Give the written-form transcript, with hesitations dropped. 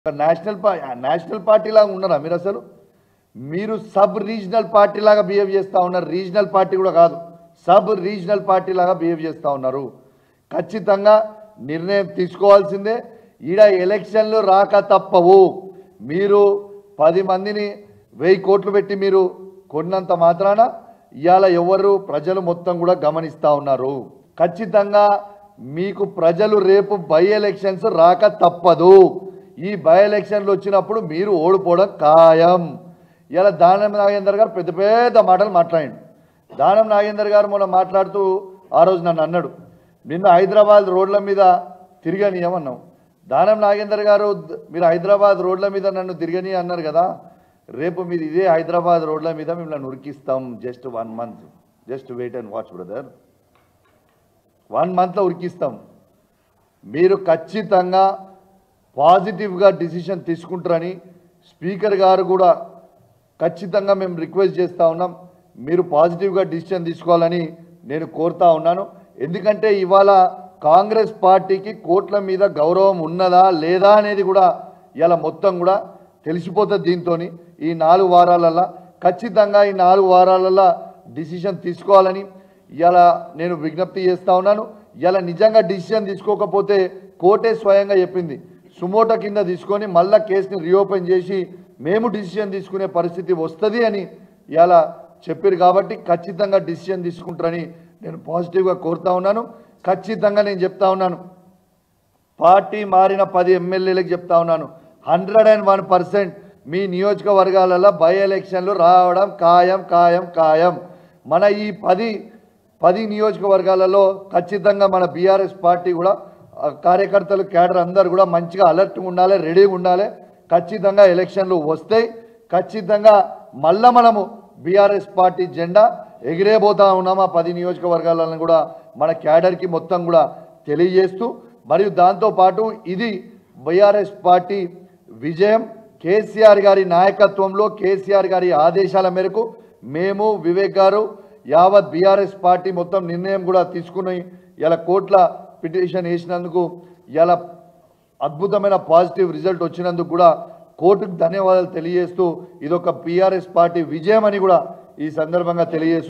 National party లాగా ఉన్నారా మీరు? అసలు మీరు సబ్ రీజనల్ పార్టీ లాగా బిహేవ్ చేస్తూ ఉన్నారు. రీజనల్ పార్టీ కూడా కాదు, సబ్ రీజనల్ పార్టీ లాగా బిహేవ్ చేస్తూ ఉన్నారు. ఖచ్చితంగా నిర్ణయం తీసుకోవాల్సిందే. ఈడ ఎలక్షన్లు రాక తప్పవు. మీరు 10 మందిని 1000 కోట్లు పెట్టి మీరు కొన్నంత మాత్రాన ఇవాళ ఎవరు ప్రజలు మొత్తం కూడా గమనిస్తూ ఉన్నారు. ఖచ్చితంగా మీకు ప్రజలు రేపు బై ఎలక్షన్స్ రాక తప్పదు. ఈ బై ఎలక్షన్లు వచ్చినప్పుడు మీరు ఓడిపోవడం ఖాయం. ఇలా దానం నాగేందర్ గారు పెద్ద పెద్ద మాటలు మాట్లాడండి. దానం నాగేందర్ గారు మొన్న మాట్లాడుతూ ఆ రోజు నన్ను అన్నాడు, నిన్న హైదరాబాద్ రోడ్ల మీద తిరగనీయమన్నాం. దానం నాగేందర్ గారు, మీరు హైదరాబాద్ రోడ్ల మీద నన్ను తిరగని అన్నారు కదా, రేపు మీరు ఇదే హైదరాబాద్ రోడ్ల మీద మిమ్మల్ని ఉరికిస్తాం. Just 1 month, just wait and watch brother. 1 మంత్లో ఉరికిస్తాం. మీరు ఖచ్చితంగా పాజిటివ్గా డిసిషన్ తీసుకుంటారని స్పీకర్ గారు కూడా ఖచ్చితంగా మేము రిక్వెస్ట్ చేస్తూ ఉన్నాం. మీరు పాజిటివ్గా డిసిషన్ తీసుకోవాలని నేను కోరుతా ఉన్నాను. ఎందుకంటే ఇవాళ కాంగ్రెస్ పార్టీకి కోట్ల మీద గౌరవం ఉన్నదా లేదా అనేది కూడా ఇలా మొత్తం కూడా తెలిసిపోతుంది. దీంతో ఈ 4 వారాలల్లో ఖచ్చితంగా ఈ 4 వారాలల్లో డిసిషన్ తీసుకోవాలని ఇలా నేను విజ్ఞప్తి చేస్తూ ఉన్నాను. ఇలా నిజంగా డిసిషన్ తీసుకోకపోతే కోర్టే స్వయంగా చెప్పింది, సుమోటో కింద తీసుకొని మళ్ళా కేసుని రీఓపెన్ చేసి మేము డిసిషన్ తీసుకునే పరిస్థితి వస్తుంది అని ఇలా చెప్పారు. కాబట్టి ఖచ్చితంగా డిసిషన్ తీసుకుంటారని నేను పాజిటివ్గా కోరుతా ఉన్నాను. ఖచ్చితంగా నేను చెప్తా ఉన్నాను, పార్టీ మారిన 10 ఎమ్మెల్యేలకు చెప్తా ఉన్నాను, 101% మీ నియోజకవర్గాలలో బై ఎలక్షన్లు రావడం ఖాయం ఖాయం ఖాయం. మన ఈ 10 నియోజకవర్గాలలో ఖచ్చితంగా మన బీఆర్ఎస్ పార్టీ కూడా కార్యకర్తలు క్యాడర్ అందరూ కూడా మంచిగా అలర్ట్గా ఉండాలి, రెడీగా ఉండాలి. ఖచ్చితంగా ఎలక్షన్లు వస్తాయి. ఖచ్చితంగా మళ్ళా మనము బీఆర్ఎస్ పార్టీ జెండా ఎగిరేపోతా ఉన్నాము. ఆ 10 నియోజకవర్గాలను కూడా మన క్యాడర్కి మొత్తం కూడా తెలియజేస్తూ, మరియు దాంతోపాటు ఇది బీఆర్ఎస్ పార్టీ విజయం. కేసీఆర్ గారి నాయకత్వంలో, కేసీఆర్ గారి ఆదేశాల మేరకు మేము, వివేక్ గారు, యావత్ బీఆర్ఎస్ పార్టీ మొత్తం నిర్ణయం కూడా తీసుకుని ఇలా కోర్టుల పిటిషన్ వేసినందుకు ఇలా అద్భుతమైన పాజిటివ్ రిజల్ట్ వచ్చినందుకు కూడా కోర్టుకు ధన్యవాదాలు తెలియజేస్తూ ఇదొక బీఆర్ఎస్ పార్టీ విజయం అని కూడా ఈ సందర్భంగా తెలియజేస్తూ